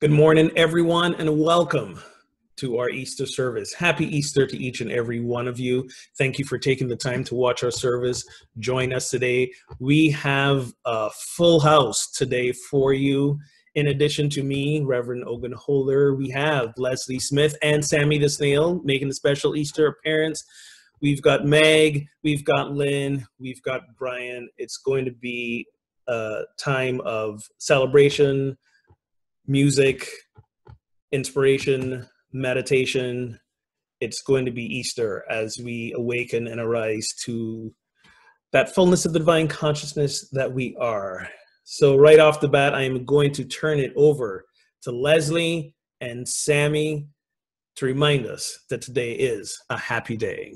Good morning, everyone, and welcome to our Easter service. Happy Easter to each and every one of you. Thank you for taking the time to watch our service. Join us today. We have a full house today for you. In addition to me, Reverend Ogun Holder, we have Lesley Smith and Sammy the Snail making a special Easter appearance. We've got Meg, we've got Lynn, we've got Brian. It's going to be a time of celebration, music, inspiration, meditation. It's going to be Easter as we awaken and arise to that fullness of the divine consciousness that we are. So right off the bat, I am going to turn it over to Lesley and Sammy to remind us that today is a happy day.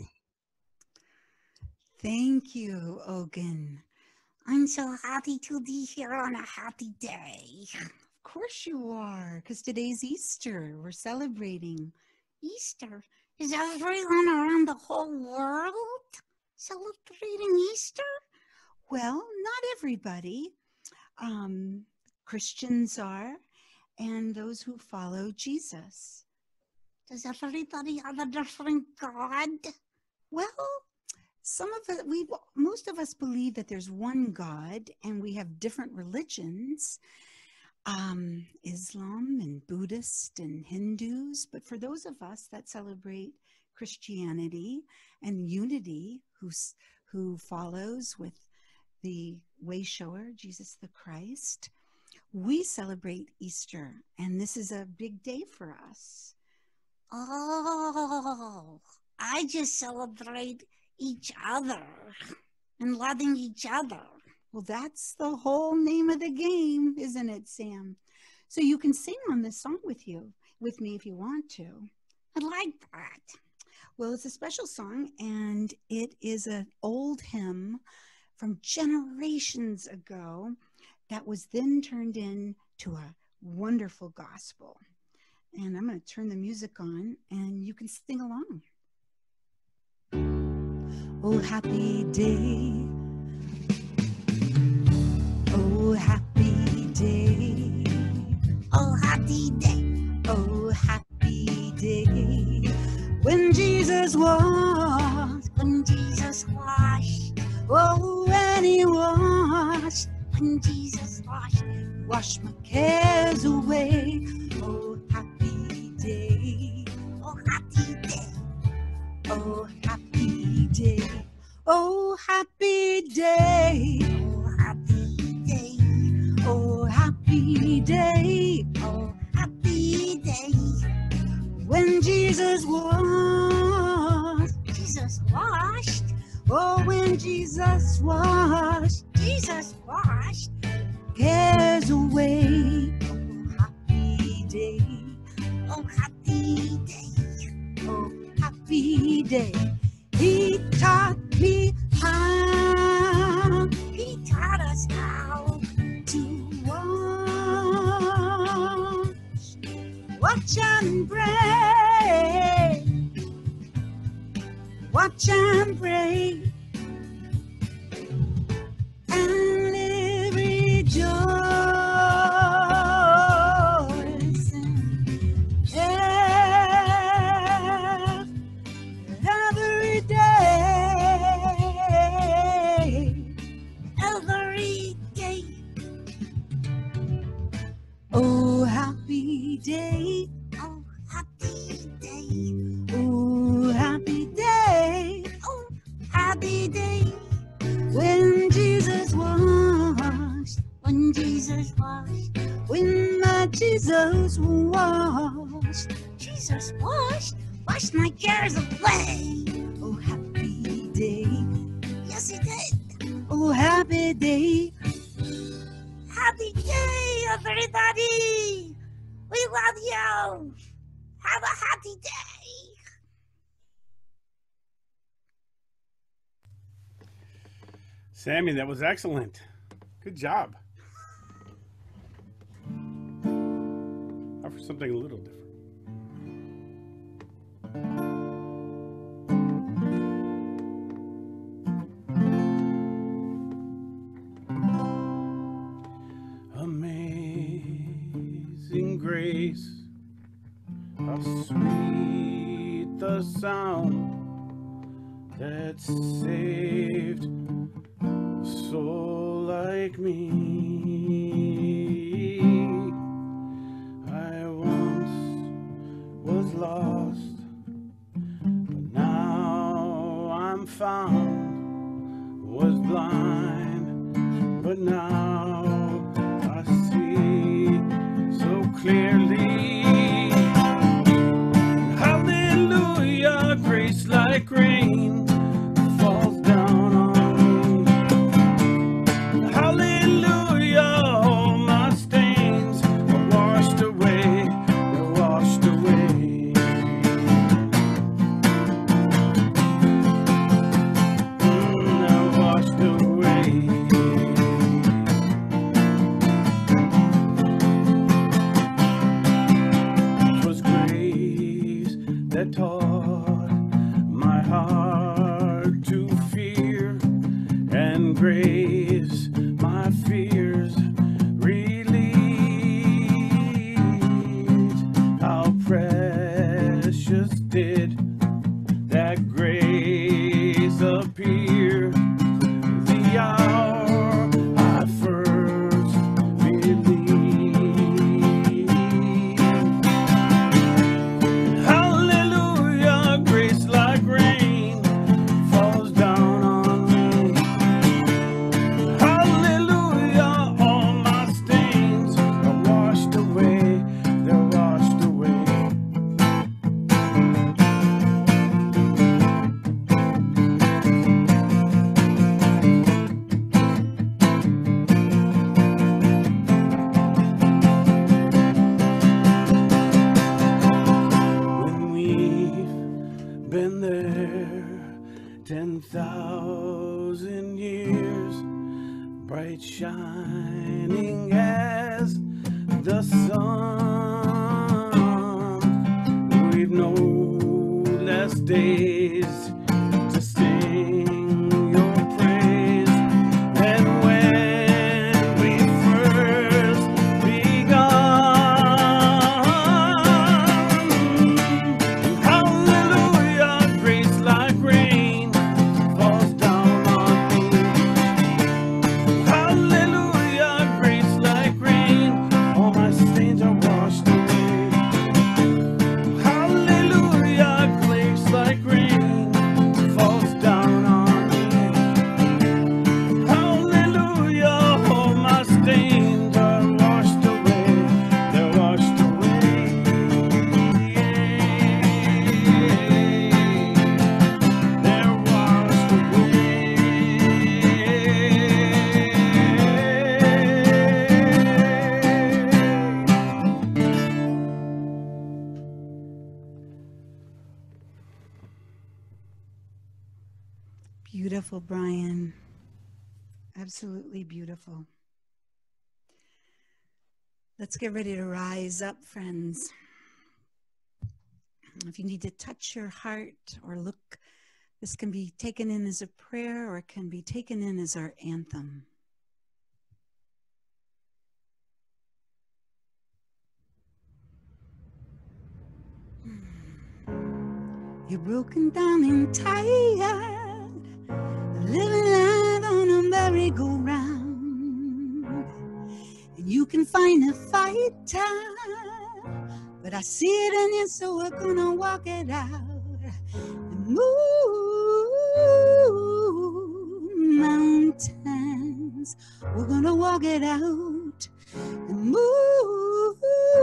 Thank you, Ogun. I'm so happy to be here on a happy day. Of course you are, because today's Easter. We're celebrating Easter. Is everyone around the whole world celebrating Easter? Well, not everybody. Christians are, and those who follow Jesus. Does everybody have a different God? Well, most of us believe that there's one God, and we have different religions, Islam and Buddhist and Hindus. But for those of us that celebrate Christianity and unity, who follows with the way shower, Jesus the Christ, we celebrate Easter, and this is a big day for us. Oh, I just celebrate each other and loving each other. Well, that's the whole name of the game, isn't it, Sam? So you can sing on this song with me if you want to. I'd like that. Well, it's a special song, and it is an old hymn from generations ago that was then turned into a wonderful gospel. And I'm going to turn the music on, and you can sing along. Oh, happy day. Oh, happy day. Oh, happy day. Oh, happy day. When Jesus washed. Oh, when he washed. When Jesus washed my cares away. Oh, happy day. Oh, happy day. Oh, happy day. Oh, happy day. Oh, happy day. Oh, happy day. Oh, happy day. When Jesus washed. Jesus washed. Oh, when Jesus washed. Jesus washed. Cares away. Oh, happy day. Oh, happy day. Oh, happy day. He taught me how. He taught us how to watch and pray. Watch and pray. And live rejoicing. Every day. Oh, happy day. Oh, happy day. Oh, happy day. Oh, happy day. When Jesus washed. When Jesus washed. When my Jesus washed. Jesus washed. Washed my cares away. Oh, happy day. Yes, he did. Oh, happy day. Happy day, everybody. We love you. Have a happy day. Sammy, that was excellent. Good job. Now for something a little different. Amazing grace. grace. How sweet the sound that saved a soul like me. I once was lost, but now I'm found. Was blind, but now I see so clearly. Hallelujah, grace like rain falls down on me. Hallelujah, all my stains are washed away, they're washed away. They're washed away. That taught my heart to fear, and grace my fears relieved. How precious did that grace appear the hour I first believed. Been there 10,000 years, bright shining as the sun. We've no less days to sing your praise than when we first begun. Hallelujah, grace like rain falls down on me. Hallelujah, grace like rain, all my stains are washed away. Hallelujah, grace like rain falls down on me. Hallelujah, all my stains are washed away, they're washed away. They're washed Beautiful, Brian. Absolutely beautiful. Let's get ready to rise up, friends. If you need to touch your heart or look, this can be taken in as a prayer or it can be taken in as our anthem. You're broken down and tired, living life on a merry-go-round, and you can find a fighter, but I see it in you, so we're gonna walk it out and move mountains. We're gonna walk it out and move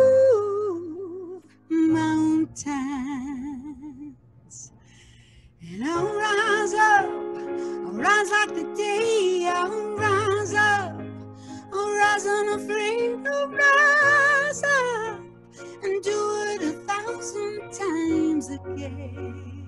mountains. And I'll rise up, I'll rise like the day, I'll rise up, I'll rise unafraid, I'll rise up and do it 1,000 times again.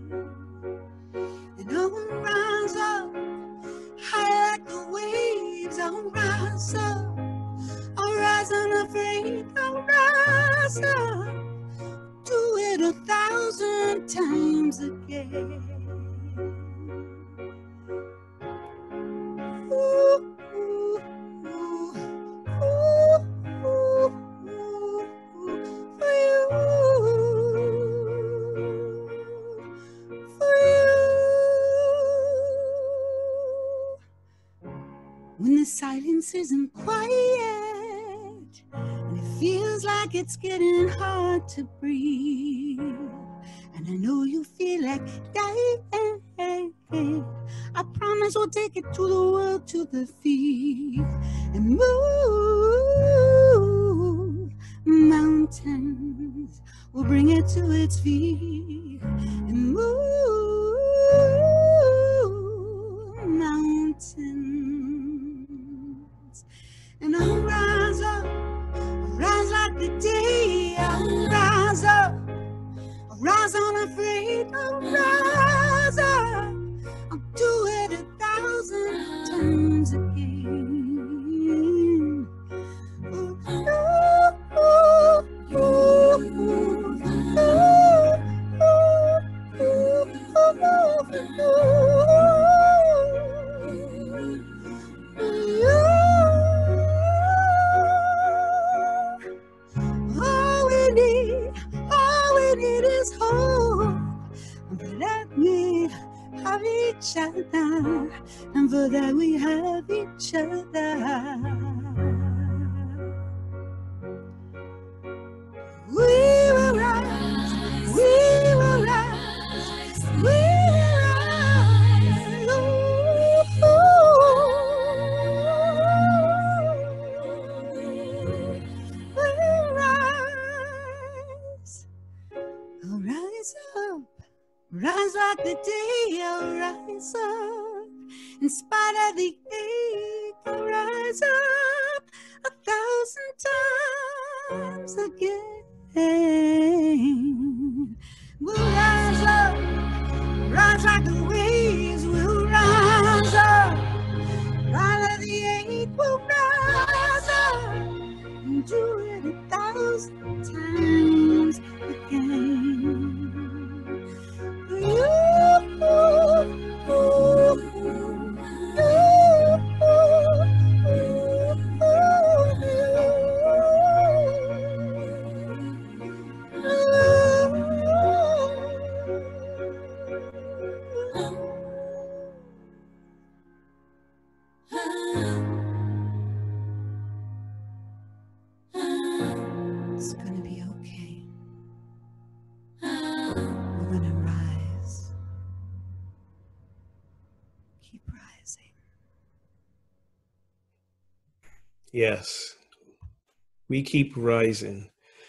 And I'll rise up, high like the waves, I'll rise up, I'll rise unafraid, I'll rise up, do it 1,000 times again. Ooh, ooh, ooh, ooh, ooh, ooh. when the silence isn't quiet, and it feels like it's getting hard to breathe, and I know you feel like dying. I promise we'll take it to the world, to the feet, and move mountains. We'll bring it to its feet and move mountains. And I'll rise up, I'll rise like the day. I'll rise up, I'll rise unafraid. I'll rise up, I'll do it 1,000 times again. Ooh, ooh, ooh, all we need is hope. For that we have each other, and for that we have each other. We will rise, we will rise, we will rise. We'll rise. I'll rise up, rise like the day. I'll rise up, in spite of the ache. I'll rise up 1,000 times again. We'll rise up, rise like the waves. We'll rise up, right at the ache. We'll rise up and do it 1,000 times again. It's gonna be okay. We're gonna rise. Keep rising. Yes, we keep rising.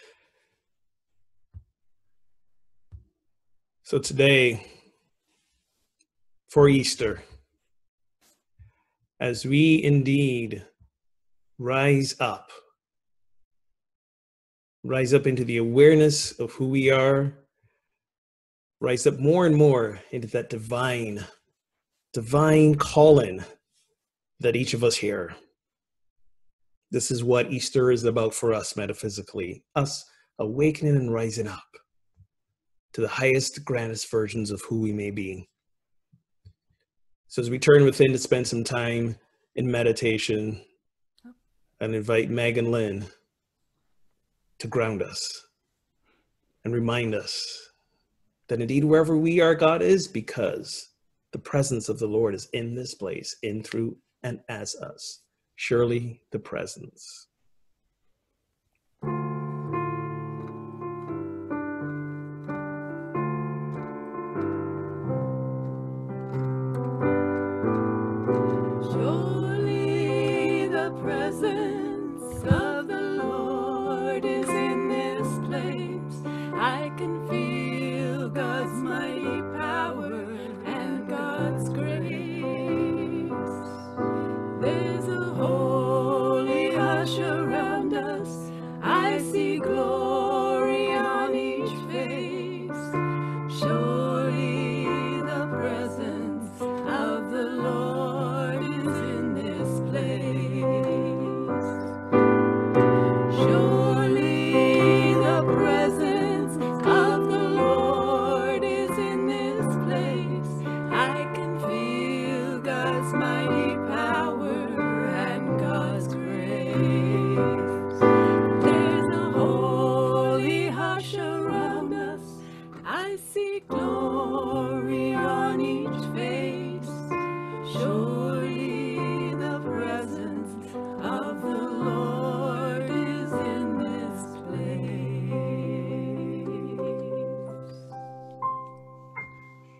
So today, for Easter, as we indeed rise up into the awareness of who we are, rise up more and more into that divine calling that each of us hear. This is what Easter is about for us metaphysically, us awakening and rising up to the highest, grandest versions of who we may be. So as we turn within to spend some time in meditation, and invite Meg and Lynn to ground us and remind us that indeed wherever we are, God is, because the presence of the Lord is in this place, in, through, and as us. Surely the presence. Surely the presence of the Lord is in this place. I can feel God's mighty power and God's grace. There's a holy hush around us. I see glory on each face. Surely the presence of the Lord is in this place.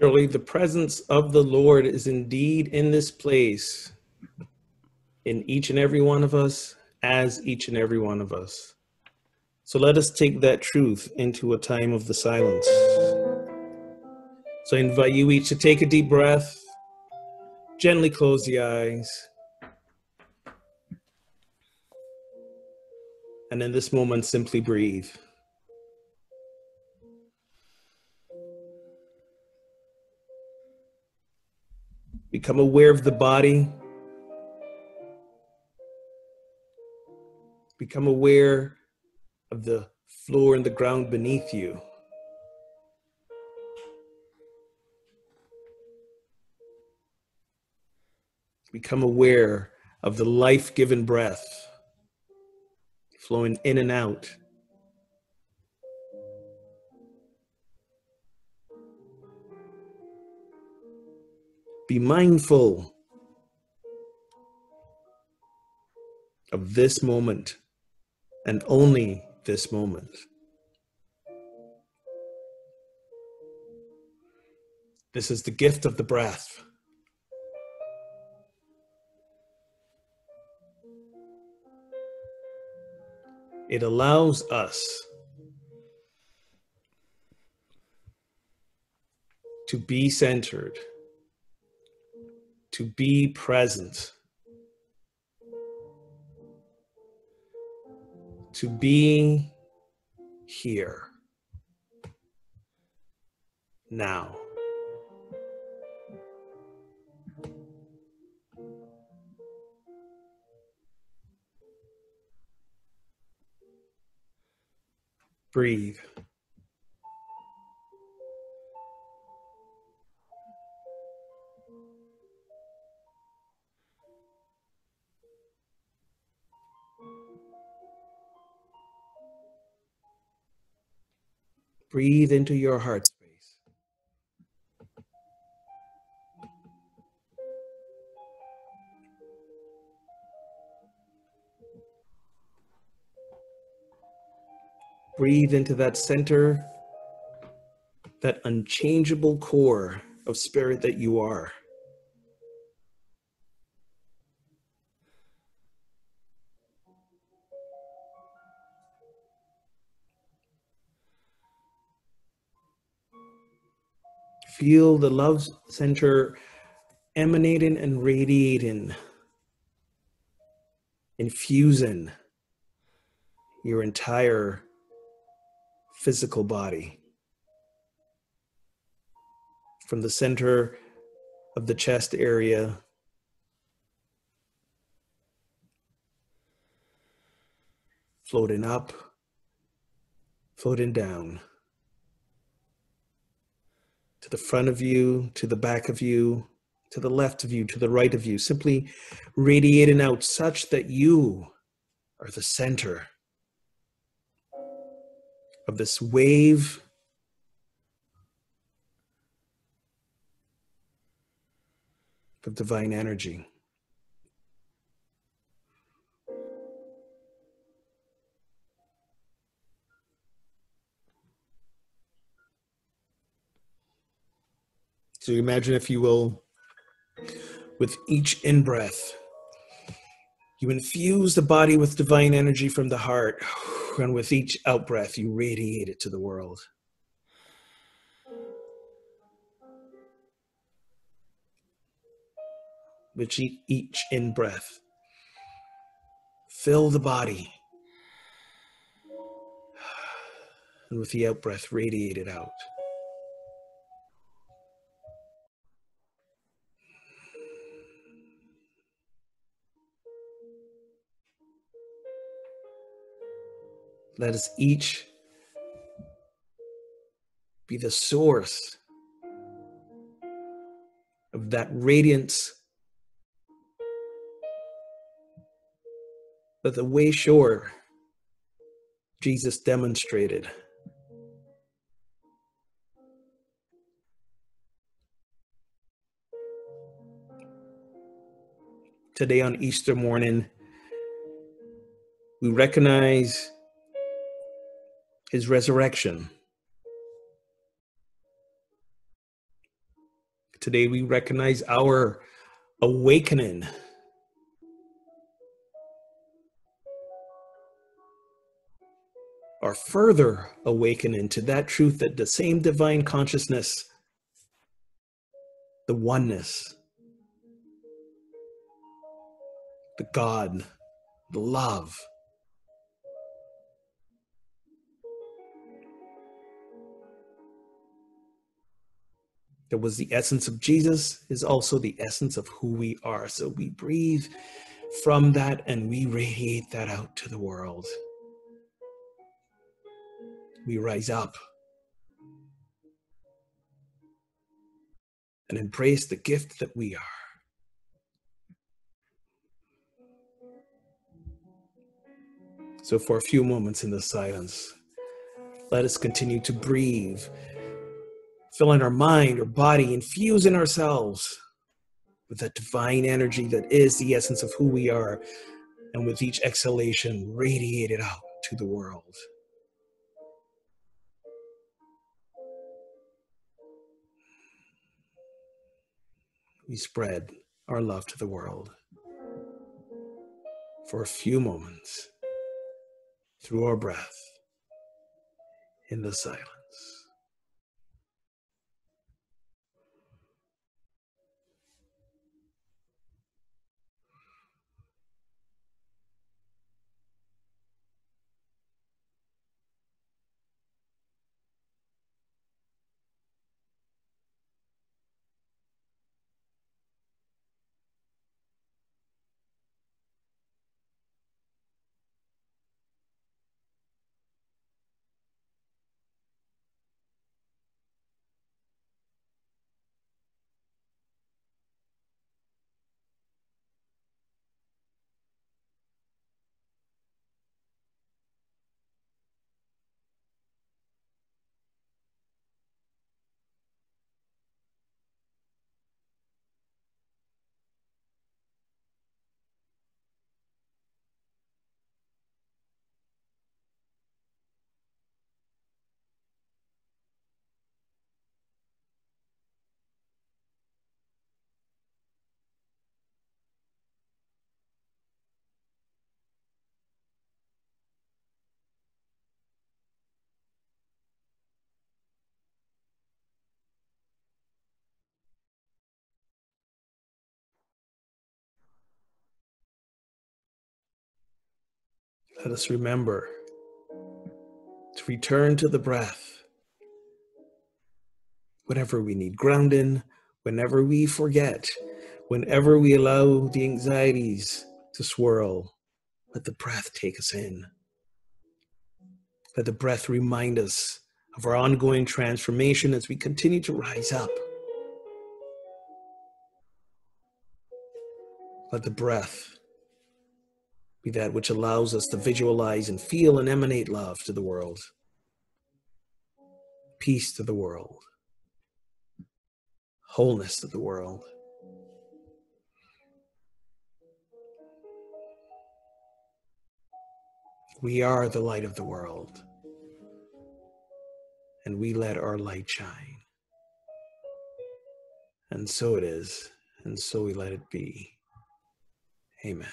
Surely the presence of the Lord is indeed in this place, in each and every one of us, as each and every one of us. So let us take that truth into a time of the silence. So I invite you each to take a deep breath, gently close the eyes, and in this moment, simply breathe. Become aware of the body. Become aware of the floor and the ground beneath you. Become aware of the life-given breath flowing in and out. Be mindful of this moment and only this moment. This is the gift of the breath. It allows us to be centered, to be present, to be here, now. Breathe. Breathe into your heart space. Breathe into that center, that unchangeable core of spirit that you are. Feel the love center emanating and radiating, infusing your entire physical body. From the center of the chest area, floating up, floating down, to the front of you, to the back of you, to the left of you, to the right of you, simply radiating out such that you are the center of this wave of divine energy. So imagine, if you will, with each in-breath, you infuse the body with divine energy from the heart, and with each out-breath, you radiate it to the world. With each in-breath, fill the body, and with the out-breath, radiate it out. Let us each be the source of that radiance that the way shore Jesus demonstrated. Today on Easter morning, we recognize his resurrection. Today we recognize our awakening. Our further awakening to that truth that the same divine consciousness, the oneness, the God, the love, that was the essence of Jesus is also the essence of who we are. So we breathe from that and we radiate that out to the world. We rise up and embrace the gift that we are. So for a few moments in the silence, let us continue to breathe, filling our mind, our body, infusing ourselves with that divine energy that is the essence of who we are. And with each exhalation, radiate it out to the world. We spread our love to the world for a few moments through our breath in the silence. Let us remember to return to the breath whenever we need grounding, whenever we forget, whenever we allow the anxieties to swirl. Let the breath take us in. Let the breath remind us of our ongoing transformation as we continue to rise up. Let the breath be that which allows us to visualize and feel and emanate love to the world, peace to the world, wholeness to the world. We are the light of the world, and we let our light shine. And so it is, and so we let it be. Amen.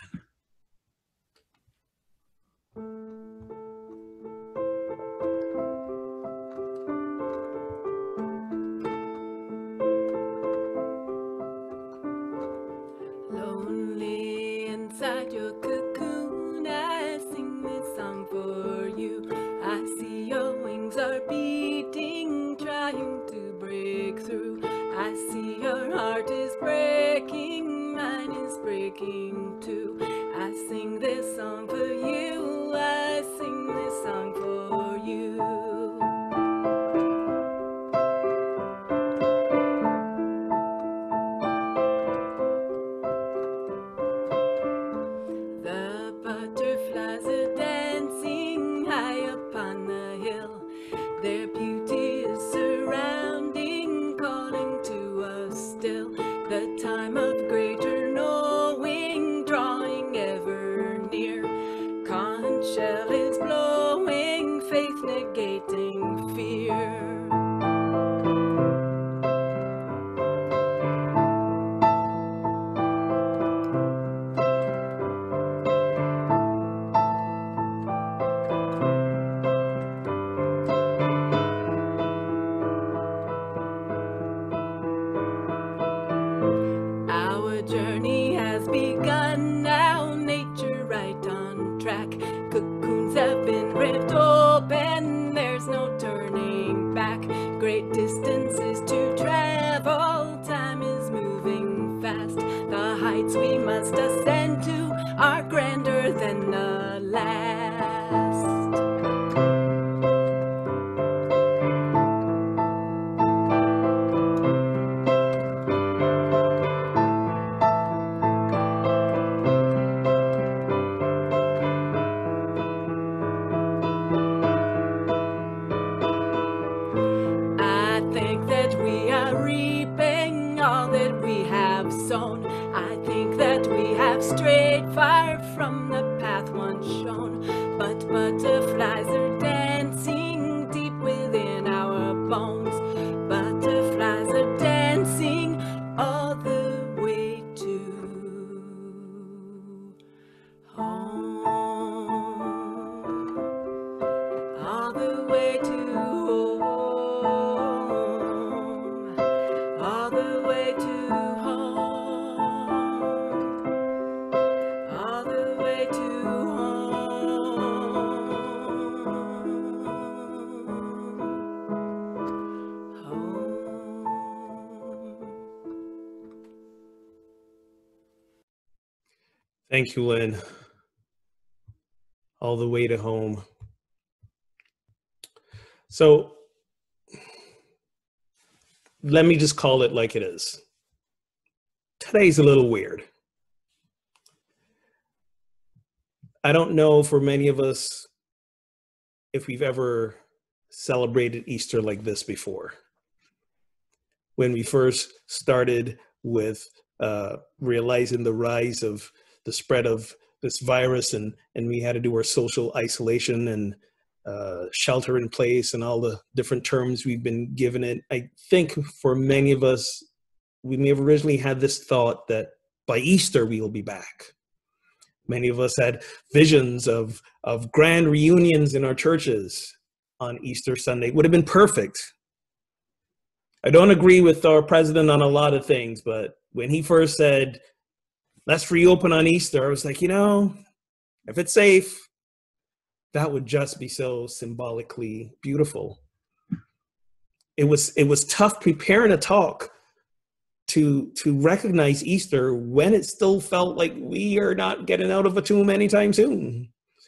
Lonely inside your cocoon, I sing this song for you. I see your wings are beating, trying to break through. I see your heart is breaking, mine is breaking too. I sing this song for you, I sing this song for you. The butterflies are dancing high upon the hill. Their beauty is surrounding, calling to us still. The time of greater knowing, drawing ever near. Conch shell is blowing, faith negating fear. heights we must ascend to are grander than the last. I think that we are reaping all that we have sown. I think that we have strayed far from the path once shown. But butterflies are dancing deep within our bones. Butterflies are dancing all the way to home. All the way to home. All the way to home. All the way to home. Thank you, Lynn. All the way to home. So let me just call it like it is. Today's a little weird. I don't know for many of us if we've ever celebrated Easter like this before. When we first started with realizing the rise of the spread of this virus, and we had to do our social isolation and shelter in place and all the different terms we've been given it. I think for many of us, we may have originally had this thought that by Easter we will be back. Many of us had visions of grand reunions in our churches on Easter Sunday. It would have been perfect. I don't agree with our president on a lot of things, but when he first said, let's reopen on Easter, I was like, if it's safe, that would just be so symbolically beautiful. It was tough preparing a talk to recognize Easter when it still felt like we are not getting out of a tomb anytime soon.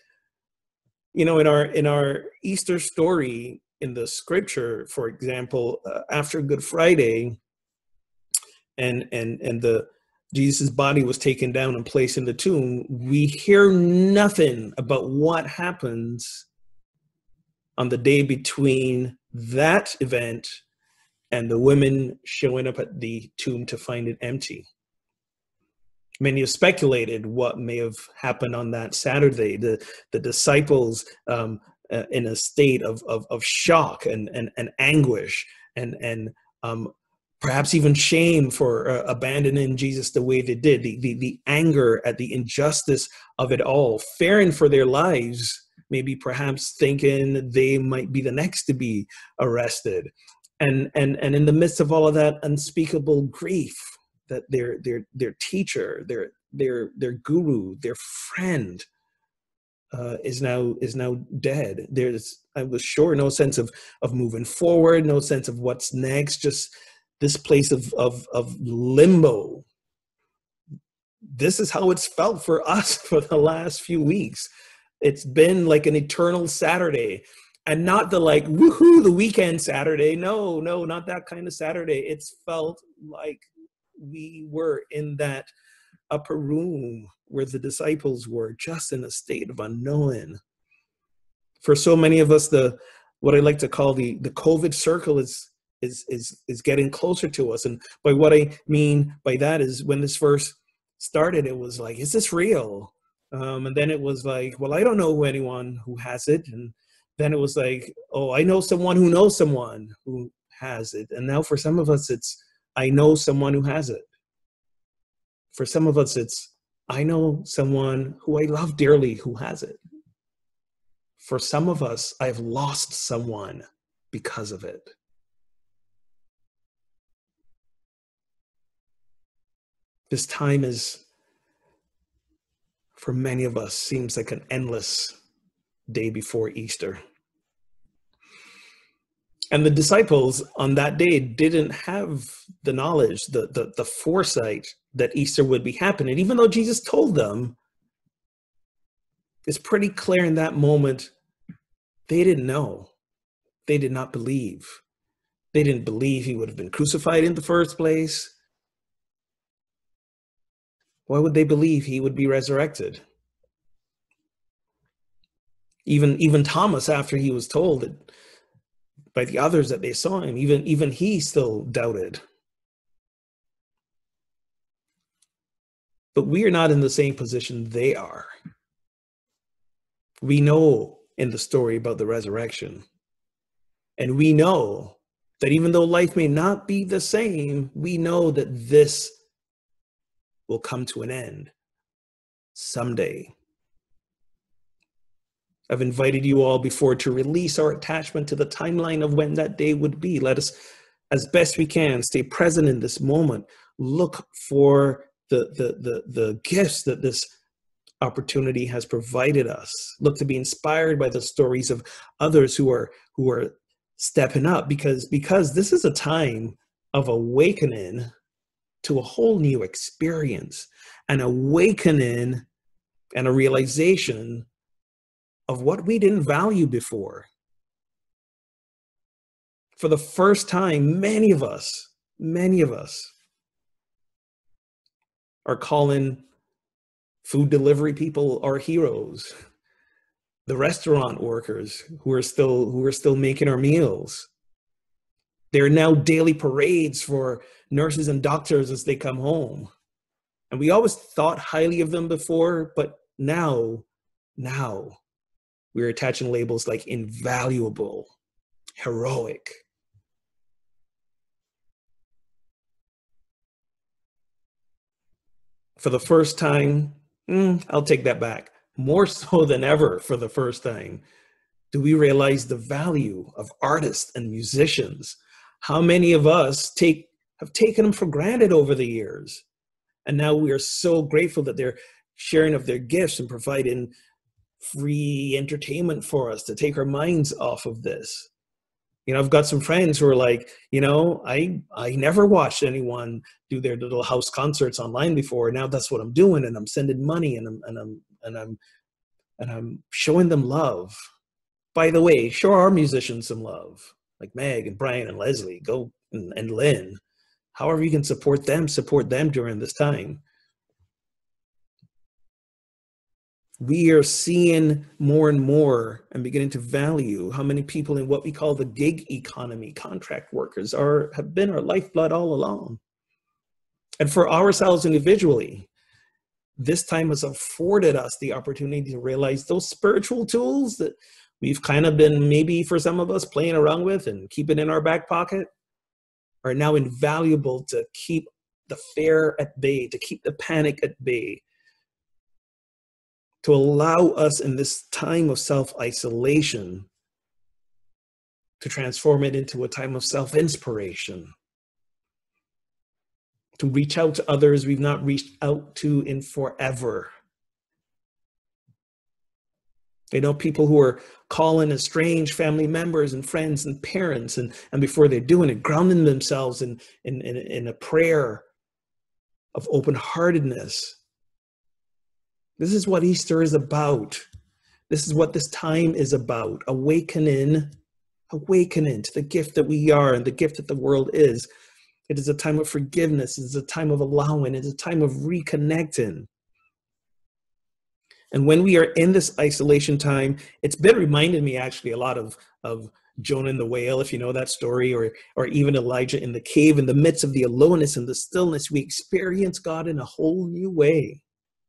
In our Easter story in the scripture, for example, after Good Friday, and the Jesus' body was taken down and placed in the tomb, we hear nothing about what happens on the day between that event and the women showing up at the tomb to find it empty. Many have speculated what may have happened on that Saturday. The disciples in a state of shock and anguish and perhaps even shame for abandoning Jesus the way they did, the anger at the injustice of it all, fearing for their lives, maybe perhaps thinking they might be the next to be arrested. And in the midst of all of that, unspeakable grief that their teacher, their guru, their friend is now dead. I was sure no sense of moving forward, no sense of what's next, just this place of limbo. This is how it's felt for us for the last few weeks. It's been like an eternal Saturday, and not the like, woohoo, the weekend Saturday. No, not that kind of Saturday. It's felt like we were in that upper room where the disciples were, just in a state of unknowing. For so many of us, what I like to call the COVID circle is getting closer to us. And by what I mean by that is, when this first started, it was like, is this real? And then it was like, well, I don't know anyone who has it. And then it was like, oh, I know someone who knows someone who has it. And now for some of us, it's, I know someone who has it. For some of us, it's, I know someone who I love dearly who has it. For some of us, I've lost someone because of it. This time is, for many of us, seems like an endless day before Easter. And the disciples on that day didn't have the knowledge, the foresight that Easter would be happening. Even though Jesus told them, it's pretty clear in that moment, they didn't know. They did not believe. They didn't believe he would have been crucified in the first place. Why would they believe he would be resurrected? Even Thomas, after he was told that by the others that they saw him, even he still doubted. But we are not in the same position they are. We know in the story about the resurrection. And we know that even though life may not be the same, we know that this will come to an end someday. I've invited you all before to release our attachment to the timeline of when that day would be. Let us, as best we can, stay present in this moment. Look for the gifts that this opportunity has provided us. Look to be inspired by the stories of others who are stepping up, because this is a time of awakening to a whole new experience, an awakening and a realization of what we didn't value before. For the first time, many of us are calling food delivery people our heroes. The restaurant workers who are still making our meals. There are now daily parades for nurses and doctors as they come home. And we always thought highly of them before, but now we're attaching labels like invaluable, heroic. For the first time, I'll take that back. More so than ever, for the first time, do we realize the value of artists and musicians? How many of us have taken them for granted over the years? And now we are so grateful that they're sharing of their gifts and providing free entertainment for us to take our minds off of this. I've got some friends who are like, I never watched anyone do their little house concerts online before. Now that's what I'm doing, and I'm sending money, and I'm showing them love. By the way, show our musicians some love, like Meg and Brian and Lesley, go and Lynn. However you can support them during this time. We are seeing more and more and beginning to value how many people in what we call the gig economy, contract workers, have been our lifeblood all along. And for ourselves individually, this time has afforded us the opportunity to realize those spiritual tools that we've kind of been, maybe for some of us, playing around with and keeping in our back pocket, are now invaluable to keep the fear at bay, to keep the panic at bay, to allow us in this time of self-isolation to transform it into a time of self-inspiration, to reach out to others we've not reached out to in forever. People who are calling estranged family members and friends and parents, and before they're doing it, grounding themselves in a prayer of open-heartedness. This is what Easter is about. This is what this time is about. Awakening to the gift that we are and the gift that the world is. It is a time of forgiveness. It is a time of allowing. It is a time of reconnecting. And when we are in this isolation time, it's been reminding me actually a lot of Jonah and the whale, if you know that story, or even Elijah in the cave. In the midst of the aloneness and the stillness, we experience God in a whole new way.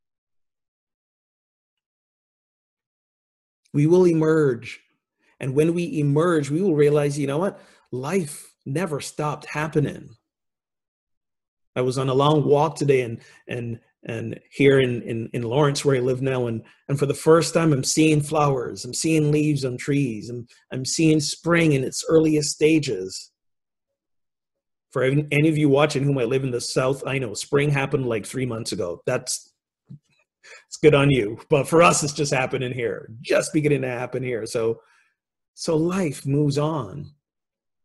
We will emerge. And when we emerge, we will realize, life never stopped happening. I was on a long walk today and here in Lawrence, where I live now, and for the first time I'm seeing flowers, I'm seeing leaves on trees, and I'm seeing spring in its earliest stages. For any of you watching who might live in the South, I know spring happened like 3 months ago. It's good on you. But for us, it's just happening here, just beginning to happen here. So life moves on.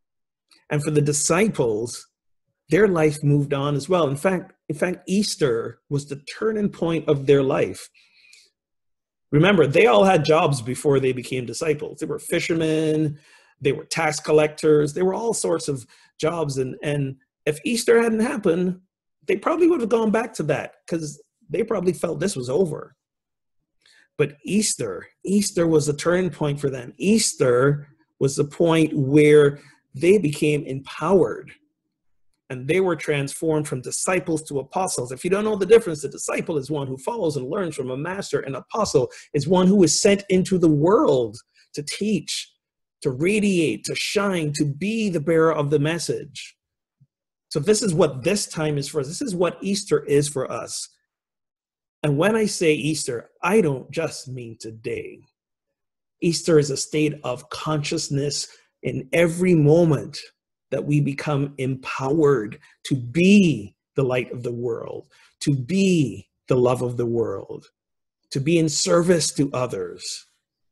And for the disciples, their life moved on as well. In fact, Easter was the turning point of their life. Remember, they all had jobs before they became disciples. They were fishermen, they were tax collectors, they were all sorts of jobs. And if Easter hadn't happened, they probably would have gone back to that because they probably felt this was over. But Easter was the turning point for them. Easter was the point where they became empowered and they were transformed from disciples to apostles. If you don't know the difference, the disciple is one who follows and learns from a master. An apostle is one who is sent into the world to teach, to radiate, to shine, to be the bearer of the message. So this is what this time is for us. This is what Easter is for us. And when I say Easter, I don't just mean today. Easter is a state of consciousness in every moment that we become empowered to be the light of the world, to be the love of the world, to be in service to others.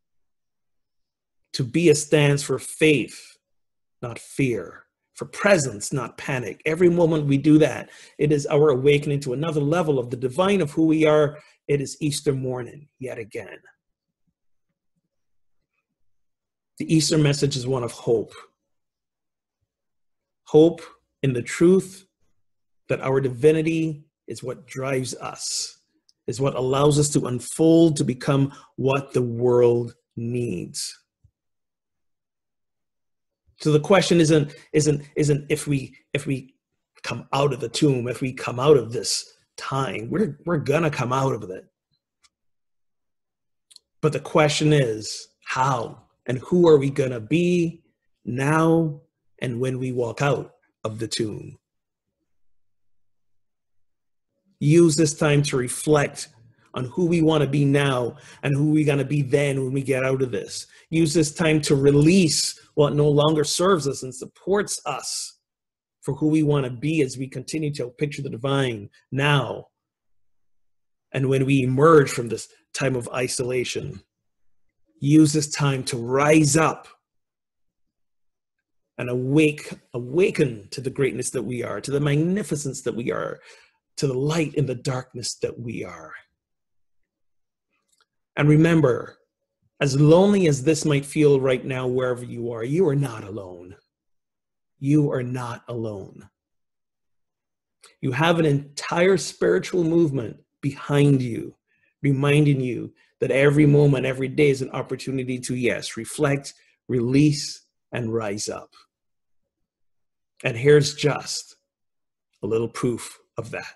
To be stands for faith, not fear, for presence, not panic. Every moment we do that, it is our awakening to another level of the divine of who we are. It is Easter morning yet again. The Easter message is one of hope. Hope in the truth that our divinity is what drives us, is what allows us to unfold to become what the world needs. So the question isn't if we come out of the tomb, if we come out of this time, we're gonna come out of it. But the question is how and who are we gonna be now and when we walk out of the tomb? Use this time to reflect on who we want to be now and who we're going to be then when we get out of this. Use this time to release what no longer serves us and supports us for who we want to be as we continue to picture the divine now and when we emerge from this time of isolation. Use this time to rise up and awaken to the greatness that we are, to the magnificence that we are, to the light in the darkness that we are. And remember, as lonely as this might feel right now, wherever you are not alone. You are not alone. You have an entire spiritual movement behind you, reminding you that every moment, every day is an opportunity to, yes, reflect, release, and rise up. And here's just a little proof of that.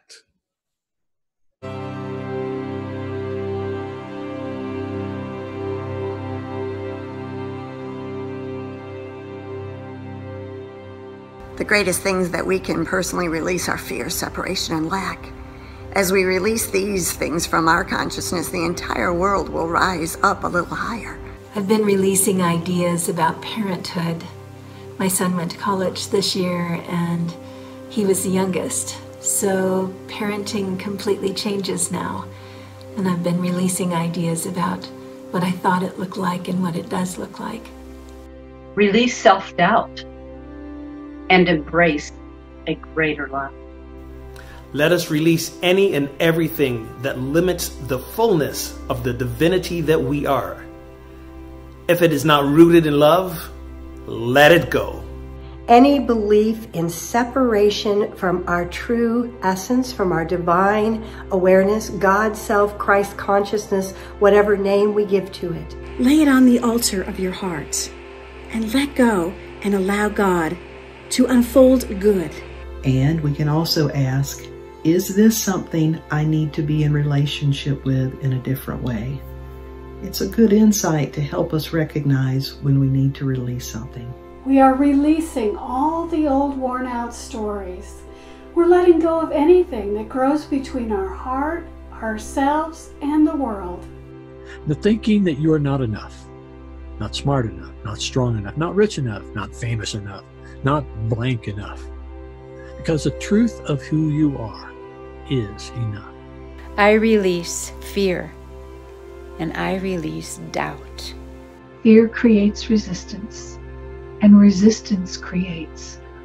The greatest things that we can personally release are fear, separation, and lack. As we release these things from our consciousness, the entire world will rise up a little higher. I've been releasing ideas about parenthood. My son went to college this year and he was the youngest. So parenting completely changes now. And I've been releasing ideas about what I thought it looked like and what it does look like. Release self-doubt and embrace a greater love. Let us release any and everything that limits the fullness of the divinity that we are. If it is not rooted in love, let it go. Any belief in separation from our true essence, from our divine awareness, God, self, Christ consciousness, whatever name we give to it. Lay it on the altar of your heart and let go and allow God to unfold good. And we can also ask, is this something I need to be in relationship with in a different way? It's a good insight to help us recognize when we need to release something. We are releasing all the old worn-out stories. We're letting go of anything that grows between our heart, ourselves, and the world. The thinking that you are not enough, not smart enough, not strong enough, not rich enough, not famous enough, not blank enough. Because the truth of who you are is enough. I release fear and I release doubt. Fear creates resistance, and resistance creates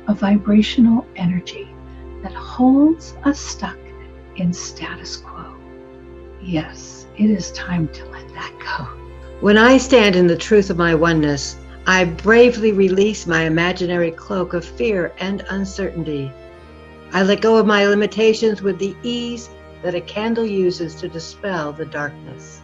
a vibrational energy that holds us stuck in status quo. Yes, it is time to let that go. When I stand in the truth of my oneness, I bravely release my imaginary cloak of fear and uncertainty. I let go of my limitations with the ease that a candle uses to dispel the darkness.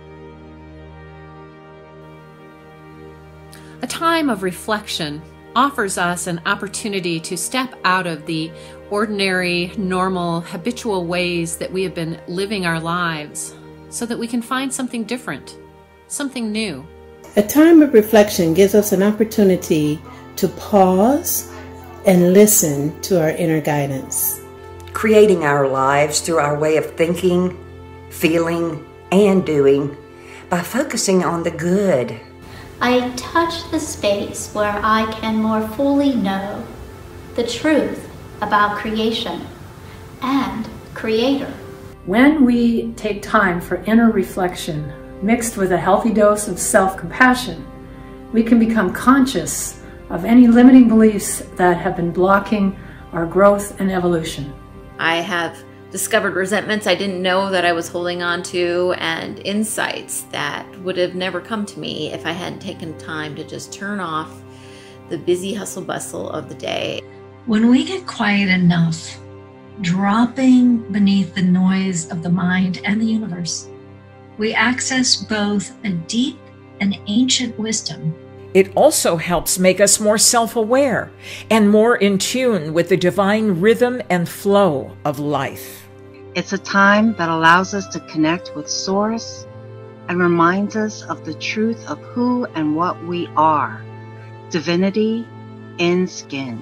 A time of reflection offers us an opportunity to step out of the ordinary, normal, habitual ways that we have been living our lives so that we can find something different, something new. A time of reflection gives us an opportunity to pause and listen to our inner guidance. Creating our lives through our way of thinking, feeling, and doing by focusing on the good. I touch the space where I can more fully know the truth about creation and Creator. When we take time for inner reflection, mixed with a healthy dose of self-compassion, we can become conscious of any limiting beliefs that have been blocking our growth and evolution. I have discovered resentments I didn't know that I was holding on to, and insights that would have never come to me if I hadn't taken time to just turn off the busy hustle bustle of the day. When we get quiet enough, dropping beneath the noise of the mind and the universe, we access both a deep and ancient wisdom. It also helps make us more self-aware and more in tune with the divine rhythm and flow of life. It's a time that allows us to connect with Source and reminds us of the truth of who and what we are. Divinity in skin.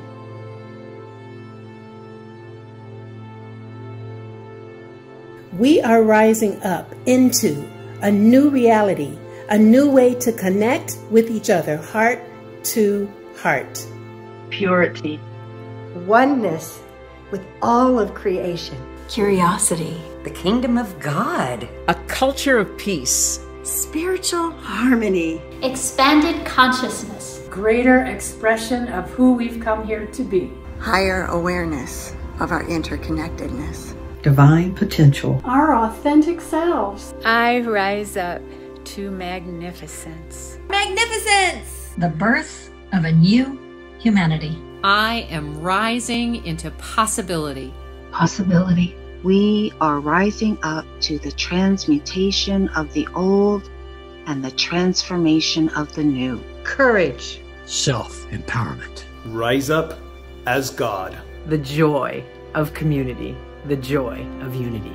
We are rising up into a new reality, a new way to connect with each other, heart to heart. Purity. Oneness with all of creation. Curiosity. The kingdom of God. A culture of peace. Spiritual harmony. Expanded consciousness. Greater expression of who we've come here to be. Higher awareness of our interconnectedness. Divine potential. Our authentic selves. I rise up to magnificence. Magnificence! The birth of a new humanity. I am rising into possibility. Possibility. We are rising up to the transmutation of the old and the transformation of the new. Courage. Self-empowerment. Rise up as God. The joy of community. The joy of unity.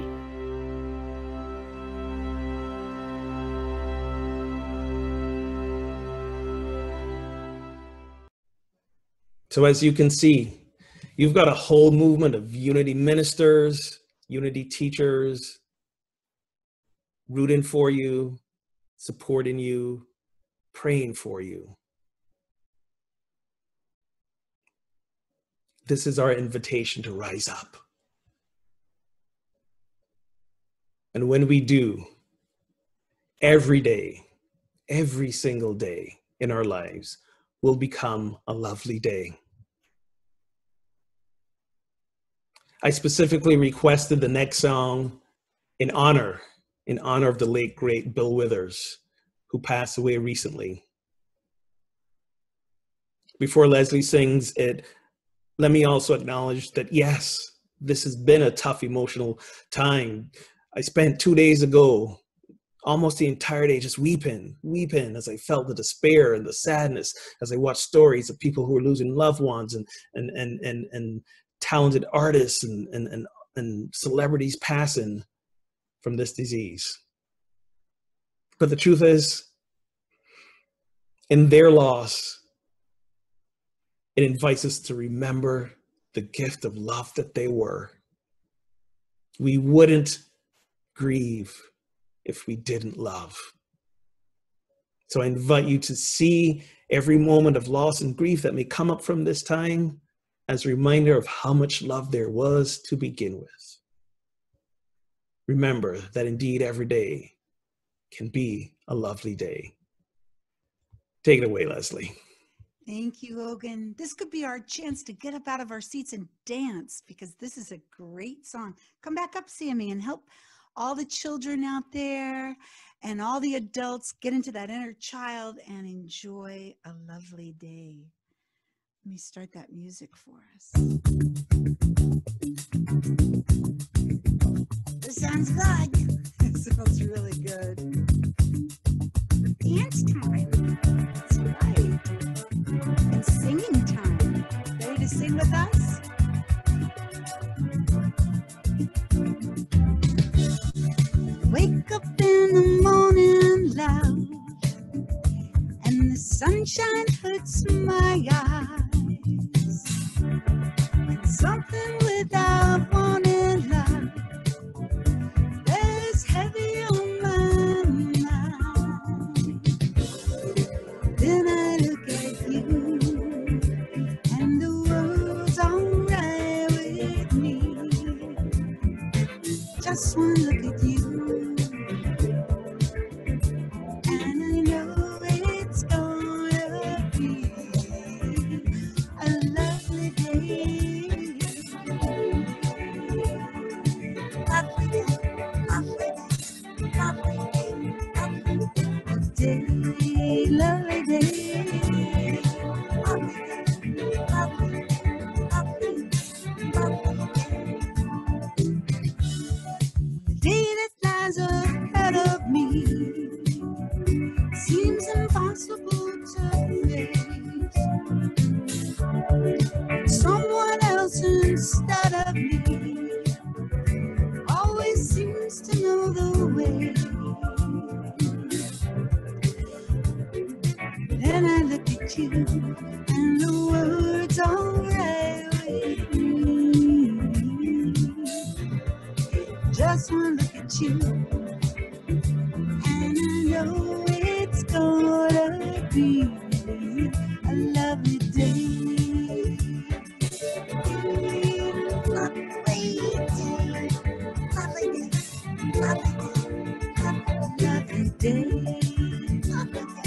So as you can see, you've got a whole movement of unity ministers, unity teachers, rooting for you, supporting you, praying for you. This is our invitation to rise up. And when we do, every day, every single day in our lives will become a lovely day. I specifically requested the next song in honor of the late, great Bill Withers, who passed away recently. Before Lesley sings it, let me also acknowledge that, yes, this has been a tough emotional time. I spent 2 days ago, almost the entire day, just weeping as I felt the despair and the sadness as I watched stories of people who were losing loved ones and talented artists and celebrities passing from this disease. But the truth is, in their loss, it invites us to remember the gift of love that they were. We wouldn't grieve if we didn't love. So I invite you to see every moment of loss and grief that may come up from this time as a reminder of how much love there was to begin with. Remember that indeed every day can be a lovely day. Take it away, Lesley. Thank you, Ogun. This could be our chance to get up out of our seats and dance, because this is a great song. Come back up, Sammy, and help all the children out there and all the adults get into that inner child and enjoy a lovely day. Let me start that music for us. This sounds good. It sounds really good. Dance time. That's right. It's singing time. Ready to sing with us? Wake up in the morning loud, and the sunshine hurts my eyes. And something without wanting love is heavy on my mind. Then I look at you, and the world's alright with me. Just one look at you, and I know it's gonna be a lovely day. Lovely day, lovely day, lovely day, lovely day, lovely day, lovely day, lovely day, lovely day. The day that lies ahead of me seems impossible to face. Someone else instead of me always seems to know the way. Then I look at you, and the words alright with me. Just one look at you, and I know it's gonna be a lovely day. Lovely day, lovely day, lovely day, lovely day, lovely day.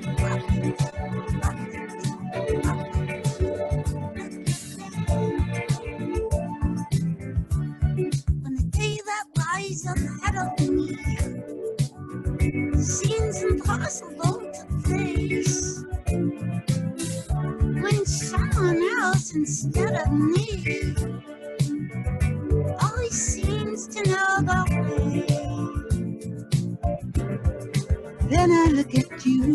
When the day that lies ahead of me seems impossible to face, when someone else instead of me always seems to know the way, then I look at you,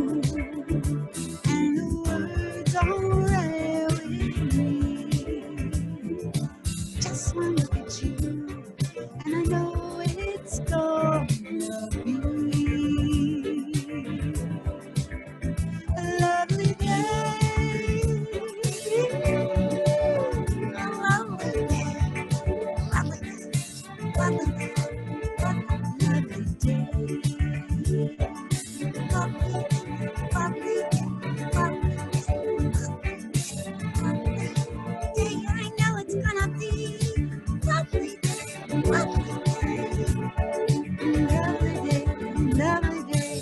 and the words alright with me. Just one look at you, and I know it's gonna be a lovely day. A lovely day. Lovely day. Lovely day. Lovely day. Lovely day. Lovely day. Lovely day. I know it's gonna be lovely day. Lovely day. Lovely day. Lovely day.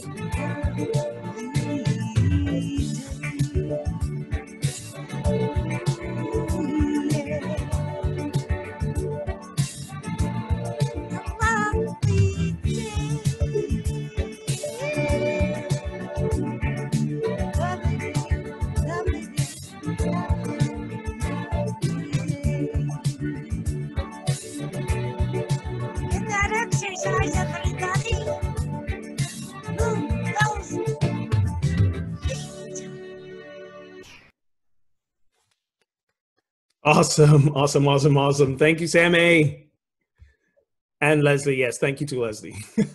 Get that exercise, everybody. Move those feet. Awesome, awesome, awesome, awesome. Thank you, Sammy. And Lesley, yes, thank you to Lesley.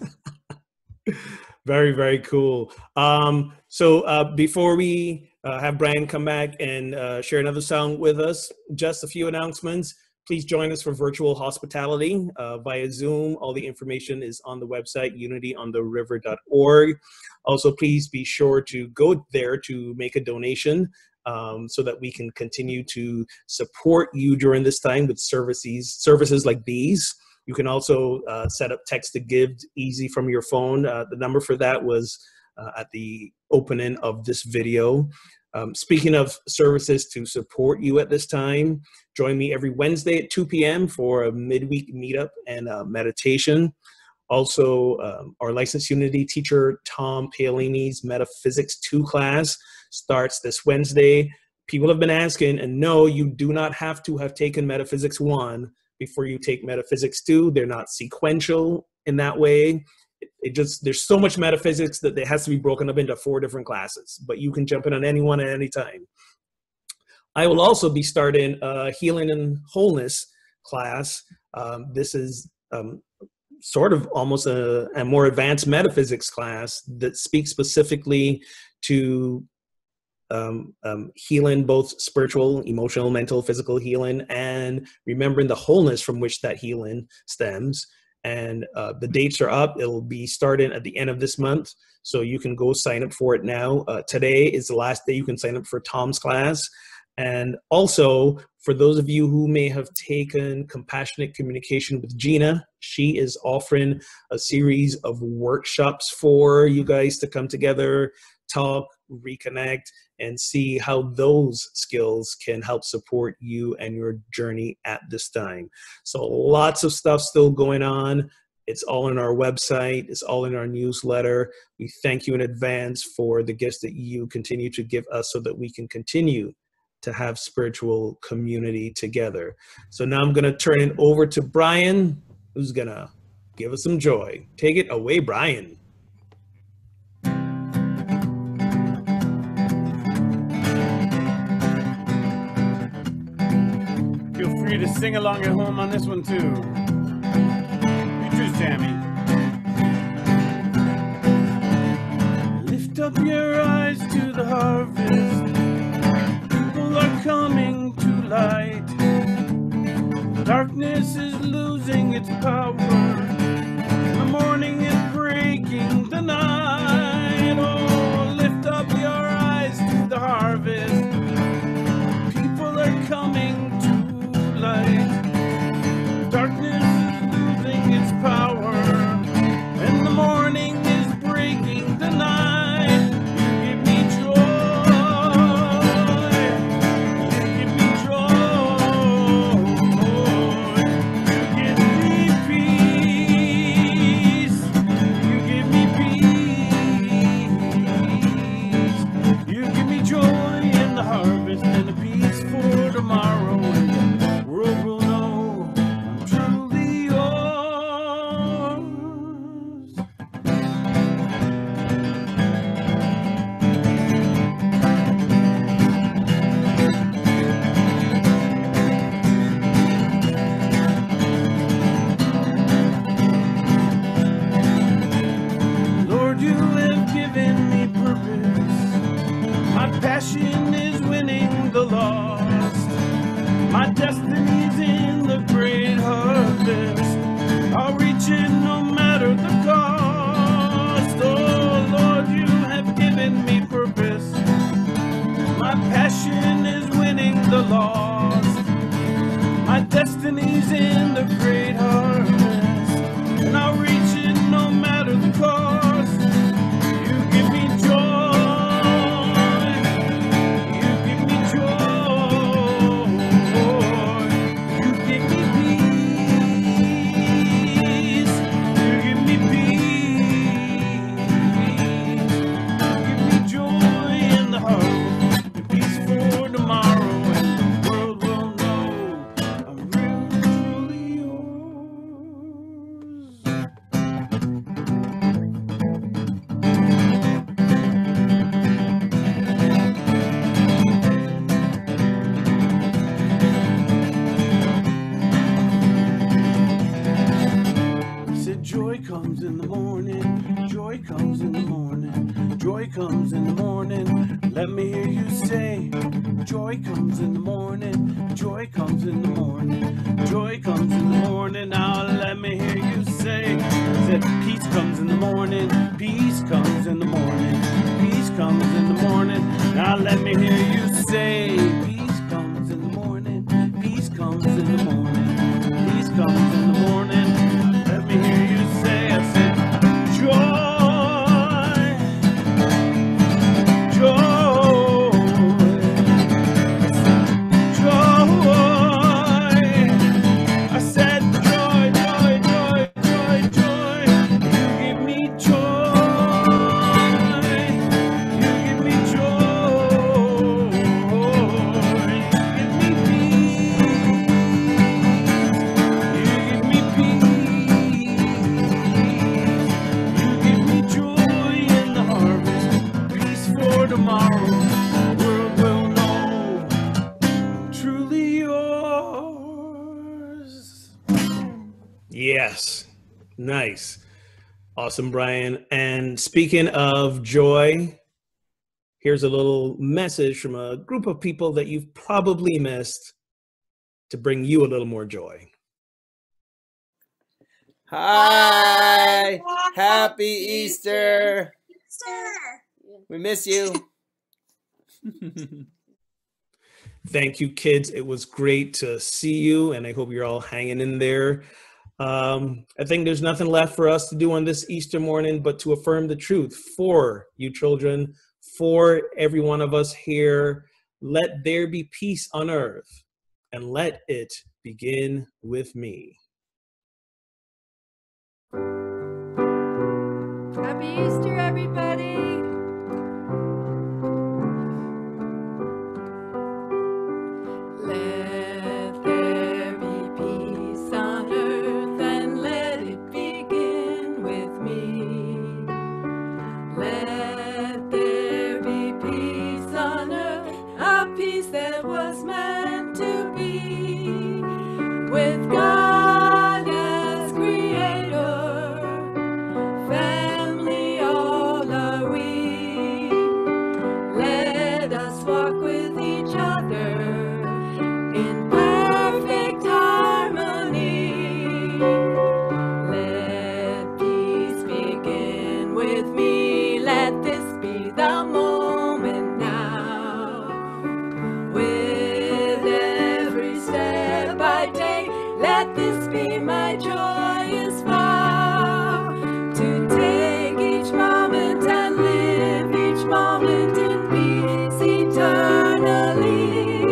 Very, very cool. So before we have Brian come back and share another song with us, just a few announcements. Please join us for virtual hospitality via Zoom. All the information is on the website, unityontheriver.org. Also, please be sure to go there to make a donation so that we can continue to support you during this time with services like these. You can also set up text to give easy from your phone. The number for that was at the opening of this video. Speaking of services to support you at this time, join me every Wednesday at 2 p.m. for a midweek meetup and meditation. Also, our licensed Unity teacher, Tom Paolini's Metaphysics 2 class starts this Wednesday. People have been asking, and no, you do not have to have taken Metaphysics 1 before you take Metaphysics 2. They're not sequential in that way. There's so much metaphysics that it has to be broken up into 4 different classes, but you can jump in on any one at any time. I will also be starting a Healing and Wholeness class. This is sort of almost a more advanced metaphysics class that speaks specifically to healing, both spiritual, emotional, mental, physical healing, and remembering the wholeness from which that healing stems. And the dates are up. It'll be starting at the end of this month, so you can go sign up for it now. Today is the last day you can sign up for Tom's class. And also, for those of you who may have taken Compassionate Communication with Gina, she is offering a series of workshops for you guys to come together, talk, reconnect, and see how those skills can help support you and your journey at this time. So lots of stuff still going on. It's all on our website. It's all in our newsletter. We thank you in advance for the gifts that you continue to give us so that we can continue to have spiritual community together. So now I'm going to turn it over to Brian, who's going to give us some joy. Take it away, Brian. Feel free to sing along at home on this one too. You too, Sammy. Lift up your eyes to the harvest. People are coming to light. Darkness is losing its power. The morning is breaking the night. Oh, lift up your eyes to the harvest. People are coming to light. Darkness is losing its power, and the morning is breaking the night. You give me joy. You give me joy. You give me peace. You give me peace. You give me joy in the harvest and a peace for tomorrow. And the world will know I'm truly yours. Lord, you have given me purpose. My passion is winning the lost. My destiny's in the great harvest. I'll reach it no matter the cost. Oh, Lord, you have given me purpose. My passion is winning the lost. My destiny's in the great harvest. And I'll reach it no matter the cost. You give me joy. You give me joy. You give me peace. You give me peace. You give me joy in the heart. And peace for tomorrow. And the world will know I'm really, truly yours. Said joy comes in the morning, joy comes in the morning, joy comes in the morning. Let me hear you say, joy comes in the morning, joy comes in the morning, joy comes in the morning. Now let me hear you say, said peace comes in the morning, peace comes in the morning, peace comes in the morning. Now let me hear you say, peace comes in the morning, peace comes in the morning, peace comes in the morning. Let me hear you say, I said, joy, joy, Yes. Nice. Awesome, Brian. And speaking of joy, here's a little message from a group of people that you've probably missed to bring you a little more joy. Hi! Happy Easter! We miss you. Thank you, kids. It was great to see you, and I hope you're all hanging in there. I think there's nothing left for us to do on this Easter morning but to affirm the truth for you children, for every one of us here. Let there be peace on earth, and let it begin with me. Happy Easter, everybody! Let there be peace on earth, and let it begin with me. Let there be peace on earth, a peace that was meant to be, with God as creator, family all are we. Let us walk with each other in perfect harmony. Let peace begin with me. Let this be the moment now. With every step I take, let this be my joyous vow, to take each moment and live each moment in peace eternally.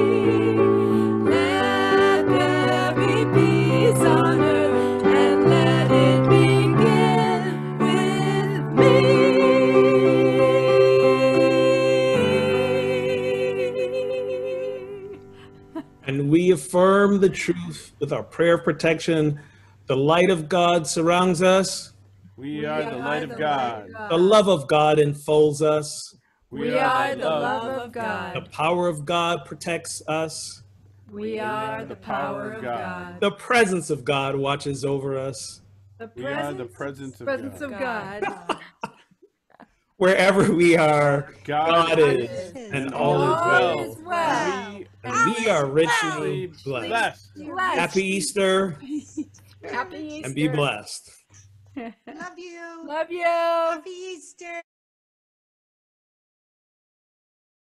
Let there be peace on earth, and let it begin with me. And we affirm the truth with our prayer of protection. The light of God surrounds us. We are the light of God. The love of God enfolds us. We are the love of God. The power of God protects us. We are the power of God. The presence of God watches over us. We are the presence of God. Wherever we are, God is, and all is well. And we are richly blessed. Happy Easter. Happy Easter. And be blessed. Love you. Love you. Happy Easter.